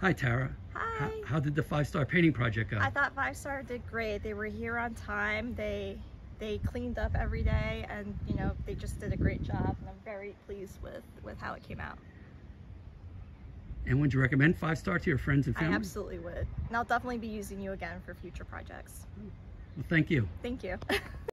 Hi, Tara. Hi. How did the 5-star painting project go? I thought 5-star did great. They were here on time. They cleaned up every day, and you know, they just did a great job, and I'm very pleased with how it came out. And would you recommend 5-star to your friends and family? I absolutely would. And I'll definitely be using you again for future projects. Well, thank you. Thank you.